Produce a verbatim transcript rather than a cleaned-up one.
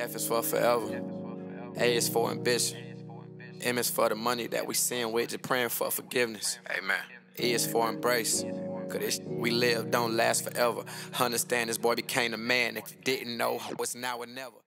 F is for forever. A is for ambition. M is for the money that we sin with, just praying for forgiveness. Amen. E is for embrace. Cause this we live don't last forever. Understand this boy became a man. If you didn't know, it's now or never.